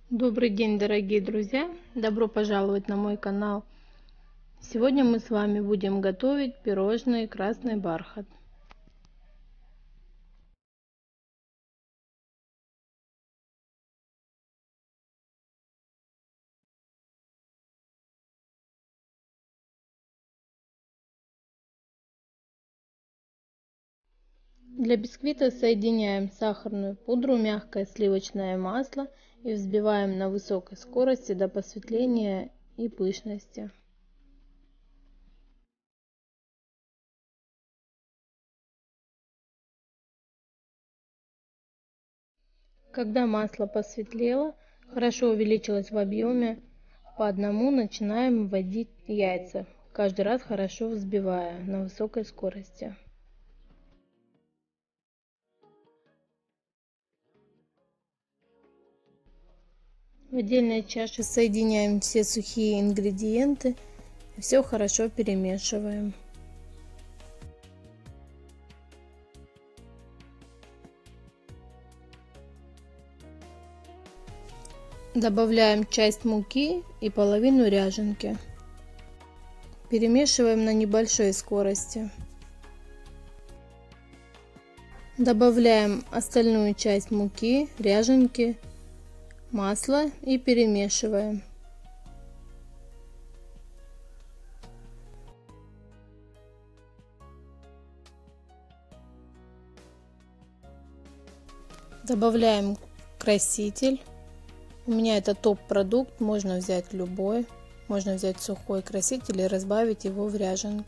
Добрый день, дорогие друзья! Добро пожаловать на мой канал! Сегодня мы с вами будем готовить пирожные красный бархат. Для бисквита соединяем сахарную пудру, мягкое сливочное масло и взбиваем на высокой скорости до посветления и пышности. Когда масло посветлело, хорошо увеличилось в объеме, по одному начинаем вводить яйца, каждый раз хорошо взбивая на высокой скорости. В отдельной чаше соединяем все сухие ингредиенты и все хорошо перемешиваем. Добавляем часть муки и половину ряженки. Перемешиваем на небольшой скорости. Добавляем остальную часть муки, ряженки, масло и перемешиваем. Добавляем краситель. У меня это топ-продукт, можно взять любой. Можно взять сухой краситель и разбавить его в ряженке.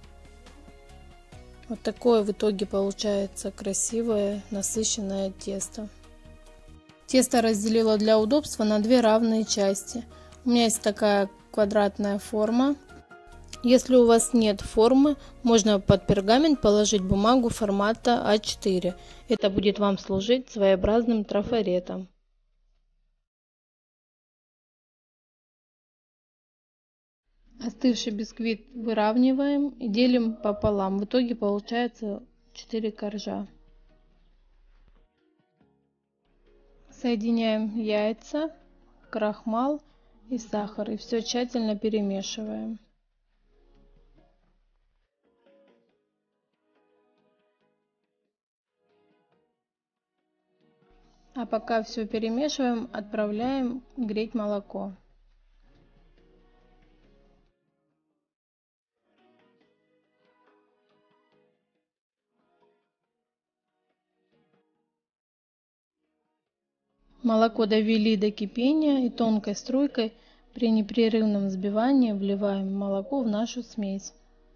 Вот такое в итоге получается красивое, насыщенное тесто. Тесто разделила для удобства на две равные части. У меня есть такая квадратная форма. Если у вас нет формы, можно под пергамент положить бумагу формата А4. Это будет вам служить своеобразным трафаретом. Остывший бисквит выравниваем и делим пополам. В итоге получается 4 коржа. Соединяем яйца, крахмал и сахар и все тщательно перемешиваем. А пока все перемешиваем, отправляем греть молоко. Молоко довели до кипения и тонкой струйкой при непрерывном взбивании вливаем молоко в нашу смесь.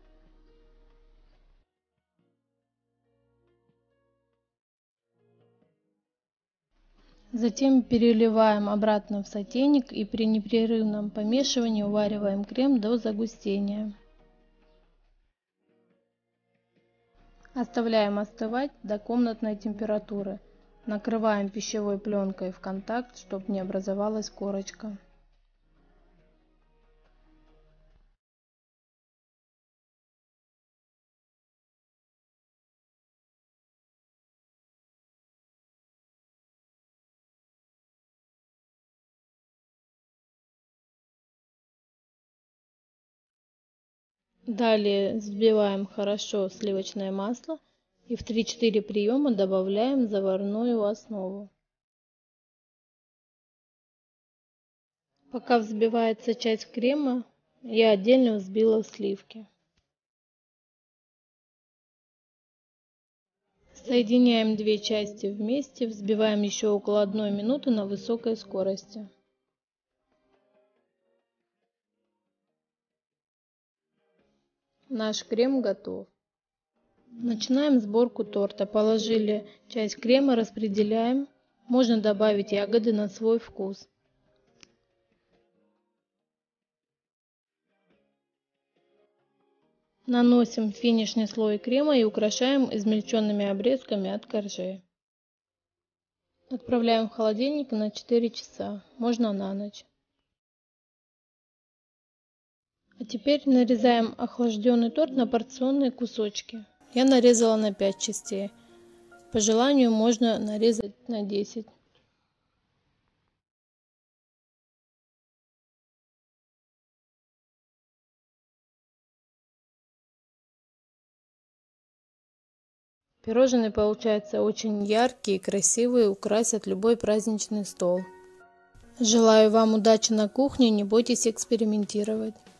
Затем переливаем обратно в сотейник и при непрерывном помешивании увариваем крем до загустения. Оставляем остывать до комнатной температуры. Накрываем пищевой пленкой в контакт, чтобы не образовалась корочка. Далее взбиваем хорошо сливочное масло и в 3-4 приема добавляем заварную основу. Пока взбивается часть крема, я отдельно взбила сливки. Соединяем две части вместе, взбиваем еще около 1 минуты на высокой скорости. Наш крем готов. Начинаем сборку торта. Положили часть крема, распределяем. Можно добавить ягоды на свой вкус. Наносим финишный слой крема и украшаем измельченными обрезками от коржей. Отправляем в холодильник на 4 часа, можно на ночь. А теперь нарезаем охлажденный торт на порционные кусочки. Я нарезала на 5 частей. По желанию можно нарезать на 10. Пирожные получаются очень яркие и красивые, украсят любой праздничный стол. Желаю вам удачи на кухне, не бойтесь экспериментировать.